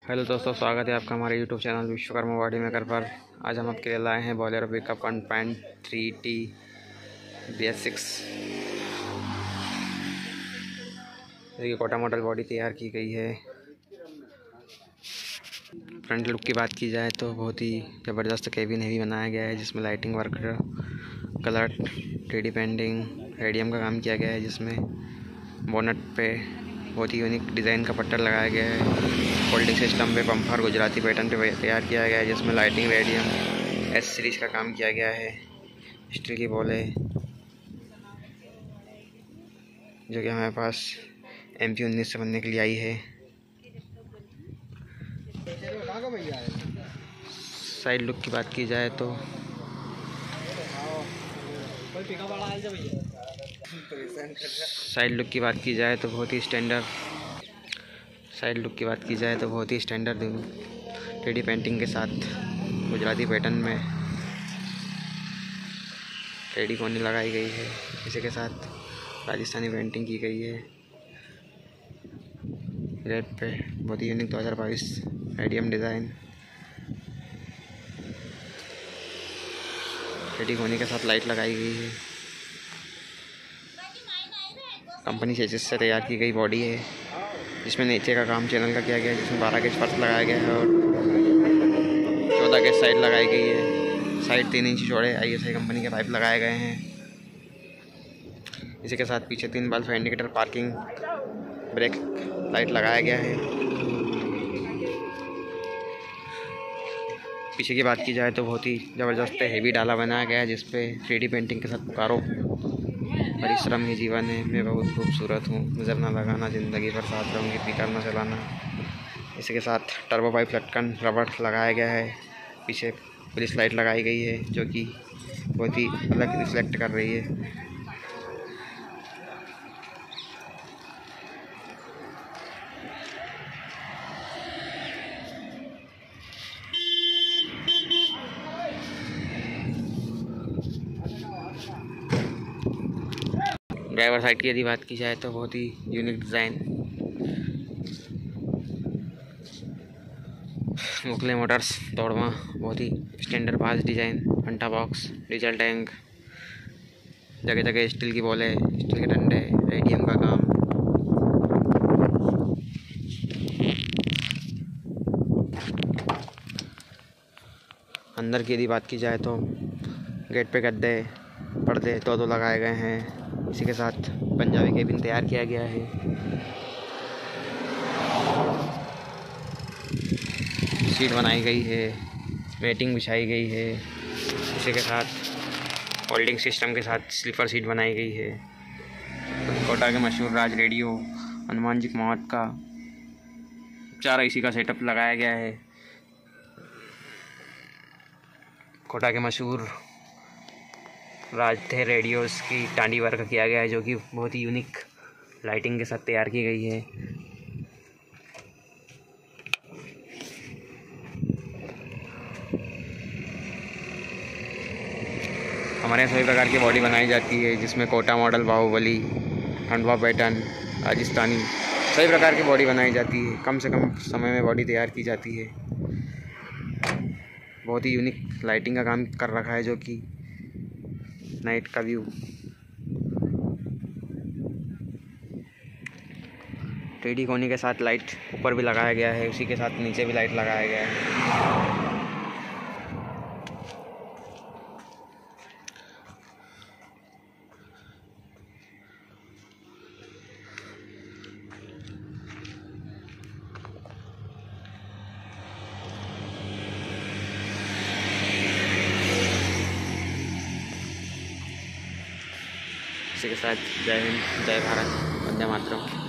Hello दोस्तों, स्वागत है आपका हमारे YouTube channel Vishwakarma body maker पर। आज हम आपके लिए लाए हैं बोलेरो पिकअप 1.3T BS6। देखिए कोटा मॉडल बॉडी तैयार की गई है। फ्रंट लुक की बात की जाए तो बहुत ही ज़बरदस्त केबिन हेवी बनाया गया है, जिसमें lighting work, colour, 3D painting, radium का काम किया गया है। जिसमें बोनट पे बहुत ही यूनिक डिज़ाइन का पट्टर लगाया गया है। फोल्डिंग सिस्टम पे बम्पर गुजराती पैटर्न पे तैयार किया गया है, जिसमें लाइटिंग, रेडियम, एस सीरीज का काम किया गया है। स्टील की बॉल है जो कि हमारे पास MP19 से बनने के लिए आई है। साइड लुक की बात की जाए तो बहुत ही स्टैंडर्ड 3D पेंटिंग के साथ गुजराती पैटर्न में 3D कोनी लगाई गई है। इसी के साथ राजस्थानी पेंटिंग की गई है। रेड पे बहुत ही यूनिक 2022 रेडियम डिज़ाइन 3D कोनी के साथ लाइट लगाई गई है। कंपनी चेसिस से तैयार की गई बॉडी है, जिसमें नीचे का काम चैनल का किया गया है, जिसमें 12 गेज फर्श लगाया गया है और 14 गेज साइड लगाई गई है। साइड 3 इंच चौड़े ISI कंपनी के पाइप लगाए गए हैं। इसी के साथ पीछे 3 bulb indicator, parking, brake light लगाया गया है। पीछे की बात की जाए तो बहुत ही ज़बरदस्त हेवी डाला बनाया गया है, जिसपे 3D पेंटिंग के साथ पुकारो परिश्रम ही जीवन है, मैं बहुत खूबसूरत हूँ, नज़र ना लगाना, ज़िंदगी भर साथ रहूँगी, पीकर ना चलाना। इसी के साथ टर्बो पाइप लटकन रबड़ लगाया गया है। पीछे पुलिस लाइट लगाई गई है जो कि बहुत ही अलग रिफ्लेक्ट कर रही है। ड्राइवर साइड की यदि बात की जाए तो बहुत ही यूनिक डिज़ाइन, मुखले मोटर्स, दौड़वा, बहुत ही स्टैंडर्ड पास डिज़ाइन, घंटा बॉक्स, डीजल टैंक, जगह जगह स्टील की बॉल है, स्टील के डंडे, रेडियम का काम। अंदर की यदि बात की जाए तो गेट पे गद्दे, पर्दे दो लगाए गए हैं। इसी के साथ पंजाबी केबिन तैयार किया गया है। सीट बनाई गई है, मैटिंग बिछाई गई है। इसी के साथ होल्डिंग सिस्टम के साथ स्लीपर सीट बनाई गई है। कोटा के मशहूर राज रेडियो हनुमान जी मौत का 4 IC का सेटअप लगाया गया है। कोटा के मशहूर राज थे रेडियोस की टांडी वर्क किया गया है, जो कि बहुत ही यूनिक लाइटिंग के साथ तैयार की गई है। हमारे यहाँ सभी प्रकार की बॉडी बनाई जाती है, जिसमें कोटा मॉडल, बाहुबली, खंडवा पैटर्न, राजस्थानी, सभी प्रकार की बॉडी बनाई जाती है। कम से कम समय में बॉडी तैयार की जाती है। बहुत ही यूनिक लाइटिंग का काम कर रखा है, जो कि नाइट का व्यू 3D कोनी के साथ लाइट ऊपर भी लगाया गया है। उसी के साथ नीचे भी लाइट लगाया गया है। इसी के साथ जय हिंद, जय भारत, वंदे मातरम।